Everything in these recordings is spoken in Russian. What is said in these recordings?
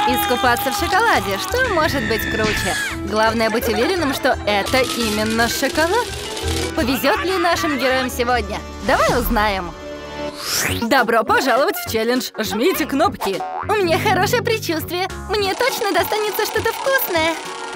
Искупаться в шоколаде. Что может быть круче? Главное быть уверенным, что это именно шоколад. Повезет ли нашим героям сегодня? Давай узнаем. Добро пожаловать в челлендж. Жмите кнопки. У меня хорошее предчувствие. Мне точно достанется что-то вкусное.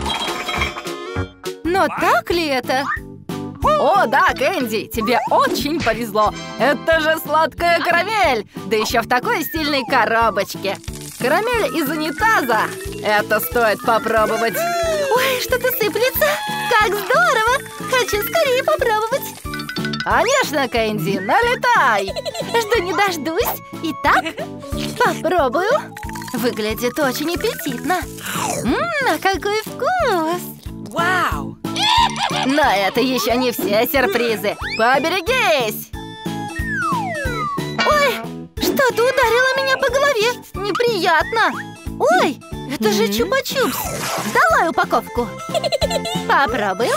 Но так ли это? О, да, Кэнди, тебе очень повезло. Это же сладкая карамель. Да еще в такой стильной коробочке. Карамель из унитаза. Это стоит попробовать. Ой, что-то сыплется. Как здорово. Хочу скорее попробовать. Конечно, Кэнди, налетай. Жду не дождусь. Итак, попробую. Выглядит очень аппетитно. А какой вкус. Вау! Но это еще не все сюрпризы. Поберегись! Ой, что-то ударило меня по голове. Неприятно. Ой, это же чупа-чупс. Давай упаковку. Попробуем.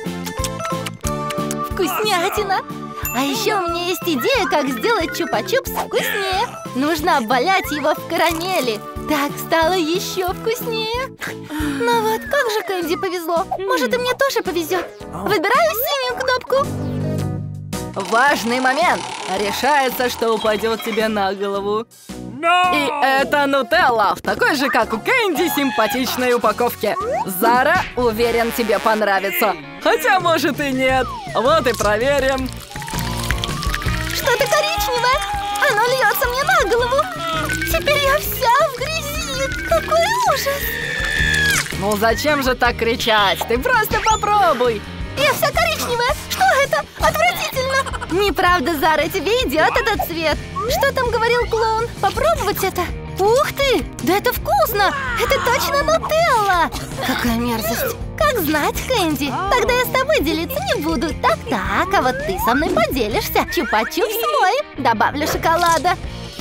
Вкуснятина. А еще у меня есть идея, как сделать чупа-чупс вкуснее. Нужно обвалять его в карамели. Так стало еще вкуснее. Но вот как же Кэнди повезло. Может, и мне тоже повезет. Выбираю синюю кнопку. Важный момент. Решается, что упадет тебе на голову. И это нутелла, в такой же, как у Кэнди, симпатичной упаковке. Зара, уверен, тебе понравится. Хотя, может, и нет. Вот и проверим. Что-то коричневое. Оно льется мне на голову. Теперь я вся в грязи. Какой ужас. Ну зачем же так кричать? Ты просто попробуй. Я вся коричневая. Что это? Отвратительно. Неправда, Зара, тебе идет этот цвет. Что там говорил клоун? Попробовать это? Ух ты! Да это вкусно! Это точно нутелла! Какая мерзость! Как знать, Кэнди. Тогда я с тобой делиться не буду. Так, а вот ты со мной поделишься. Чупа-чупс мой. Добавлю шоколада.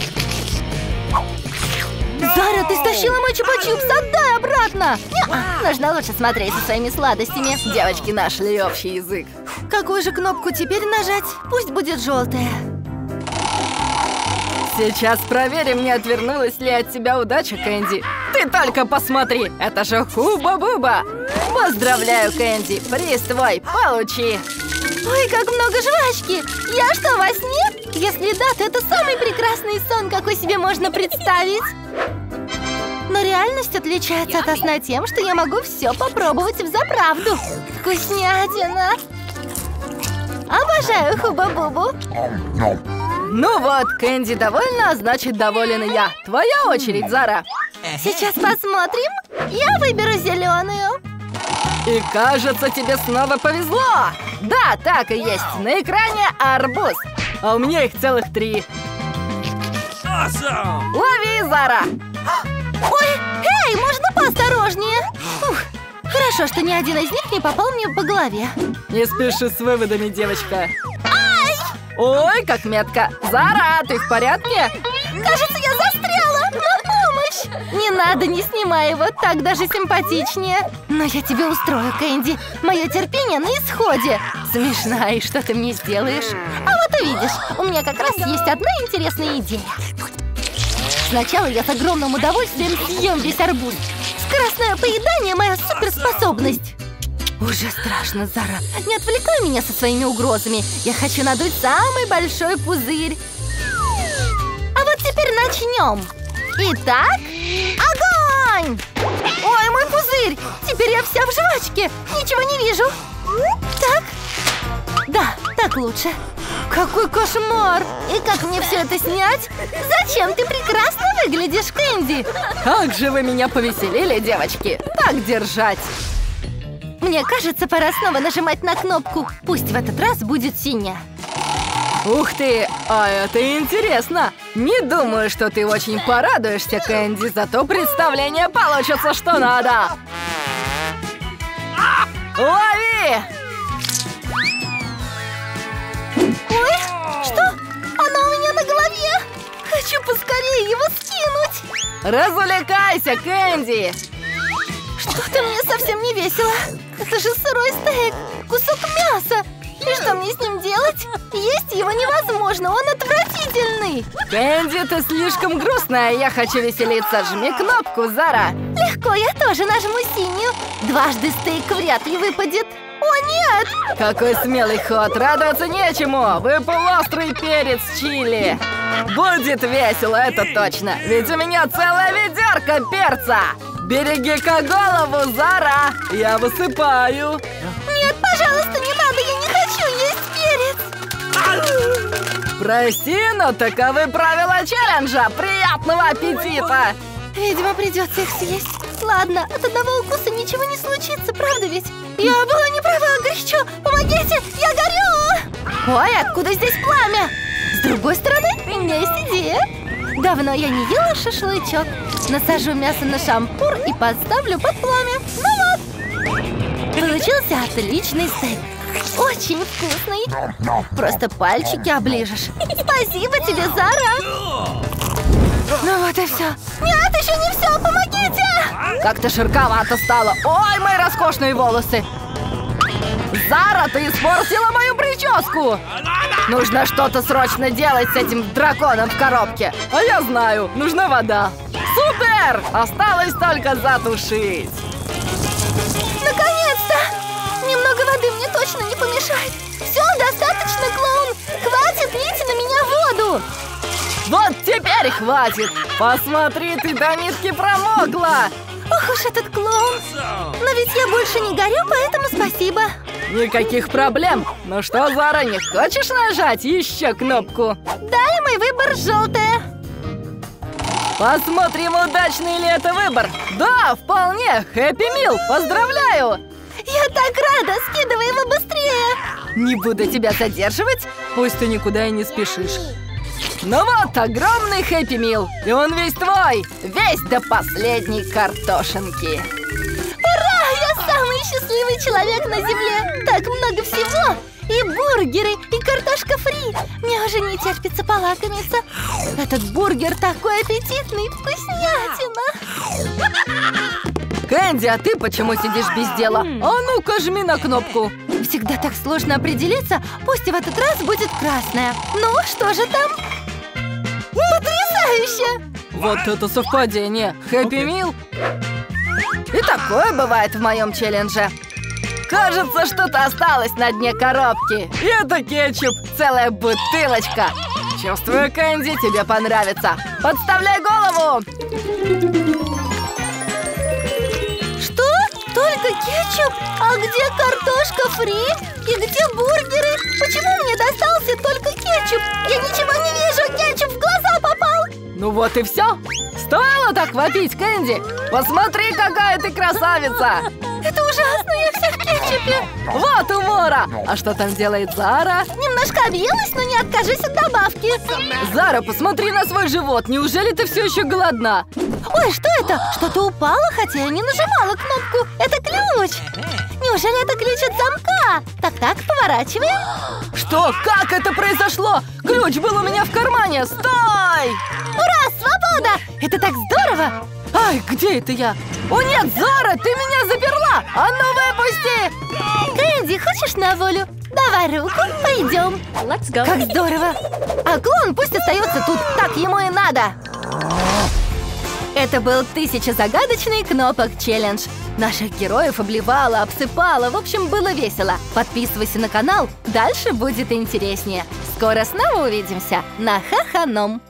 Зара, ты стащила мой чупа-чупс. Отдай обратно. Нужно лучше смотреть со своими сладостями. Девочки нашли общий язык. Какую же кнопку теперь нажать? Пусть будет желтая. Сейчас проверим, не отвернулась ли от тебя удача, Кэнди. Ты только посмотри, это же Хуба-Буба. Поздравляю, Кэнди, приз твой, получи. Ой, как много жвачки. Я что, во сне? Если да, то это самый прекрасный сон, какой себе можно представить. Но реальность отличается от сна тем, что я могу все попробовать взаправду. Вкуснятина. Обожаю Хуба-Бубу. Ну вот, Кэнди довольна, значит, доволен и я. Твоя очередь, Зара. Сейчас посмотрим. Я выберу зеленую. И кажется, тебе снова повезло. Да, так и есть. На экране арбуз. А у меня их целых 3. Лови, Зара. Ой, эй, можно поосторожнее? Ух, хорошо, что ни один из них не попал мне по голове. Не спеши с выводами, девочка. Ой, как метко! Зара, ты в порядке? Кажется, я застряла! На помощь! Не надо, не снимай его, так даже симпатичнее. Но я тебе устрою, Кэнди. Мое терпение на исходе. Смешная, и что ты мне сделаешь? А вот увидишь, у меня как раз есть одна интересная идея. Сначала я с огромным удовольствием съем весь арбуз. Скоростное поедание – моя суперспособность. Уже страшно, Зара. Не отвлекай меня со своими угрозами. Я хочу надуть самый большой пузырь. А вот теперь начнем. Итак, огонь! Ой, мой пузырь! Теперь я вся в жвачке. Ничего не вижу. Так. Да, так лучше. Какой кошмар! И как мне все это снять? Зачем? Ты прекрасно выглядишь, Кэнди. Как же вы меня повеселили, девочки. Так держать. Мне кажется, пора снова нажимать на кнопку. Пусть в этот раз будет синяя. Ух ты, а это интересно. Не думаю, что ты очень порадуешься, Кэнди, зато представление получится что надо. Лови! Ой, что? Оно у меня на голове. Хочу поскорее его скинуть. Развлекайся, Кэнди. Что-то мне совсем не весело. Это же сырой стейк, кусок мяса. И что мне с ним делать? Есть его невозможно, он отвратительный. Кэнди, ты слишком грустная, я хочу веселиться. Жми кнопку, Зара. Легко, я тоже нажму синюю. Дважды стейк вряд ли выпадет. О, нет! Какой смелый ход, радоваться нечему. Выпал острый перец чили. Будет весело, это точно. Ведь у меня целая ведерко перца. Береги-ка голову, Зара. Я высыпаю. Нет, пожалуйста, не надо, я не хочу есть перец. Прости, но таковы правила челленджа. Приятного аппетита. Видимо, придется их съесть. Ладно, от одного укуса ничего не случится, правда ведь? Я была не права, горячо! Помогите, я горю! Ой, откуда здесь пламя? С другой стороны, у меня есть идея. Давно я не ела шашлычок. Насажу мясо на шампур и поставлю под пламя. Ну вот! Получился отличный стейк. Очень вкусный. Просто пальчики оближешь. Спасибо тебе, Зара! Ну вот и все. Нет, еще не все, помогите! Как-то ширковато стало. Ой, мои роскошные волосы. Зара, ты испортила мою прическу. Нужно что-то срочно делать с этим драконом в коробке. А я знаю, нужна вода. Супер! Осталось только затушить. Наконец-то! Немного воды мне точно не помешает. Все, достаточно, клоун. Хватит, лейте на меня воду. Вот теперь хватит! Посмотри, ты до нитки промокла! Ох уж этот клоун! Но ведь я больше не горю, поэтому спасибо. Никаких проблем! Ну что, Зара, не хочешь нажать еще кнопку? Да, мой выбор желтая. Посмотрим, удачный ли это выбор! Да, вполне! Хэппи Мил! Поздравляю! Я так рада! Скидывай его быстрее! Не буду тебя задерживать, пусть ты никуда и не спешишь. Ну вот, огромный Хэппи Мил, и он весь твой, весь до последней картошинки. Ура! Я самый счастливый человек на земле! Так много всего! И бургеры, и картошка фри! Мне уже не терпится полакомиться. Этот бургер такой аппетитный, вкуснятина! Кэнди, а ты почему сидишь без дела? А ну-ка, жми на кнопку. Всегда так сложно определиться, пусть и в этот раз будет красная. Ну, что же там? Потрясающе! Вот это совпадение! Хэппи Мил! И такое бывает в моем челлендже. Кажется, что-то осталось на дне коробки. И это кетчуп, целая бутылочка. Чувствую, Кэнди, тебе понравится. Подставляй голову! Что? Только кетчуп? А где картошка фри? И где бургеры? Почему мне достался только кетчуп? Я ничего не вижу, кетчуп в глаза попал! Ну вот и все. Стоило так вопить, Кэнди. Посмотри, какая ты красавица. Это ужасно, я вся в кетчупе. Вот умора. А что там делает Зара? Немножко объелась, но не откажусь от добавки. Зара, посмотри на свой живот. Неужели ты все еще голодна? Ой, что это? Что-то упало, хотя я не нажимала кнопку. Это ключ. Неужели это ключ от замка? Так, поворачиваем. Что? Как это произошло? Ключ был у меня в кармане. Стой! Ура, свобода! Это так здорово! Ай, где это я? О нет, Зара, ты меня заперла! А ну выпусти! Кэнди, хочешь на волю? Давай руку, пойдем. Let's go. Как здорово! А клоун пусть остается тут, так ему и надо. Это был 1000 загадочный кнопок челлендж. Наших героев обливала, обсыпала, в общем, было весело. Подписывайся на канал, дальше будет интереснее. Скоро снова увидимся на Хаханом.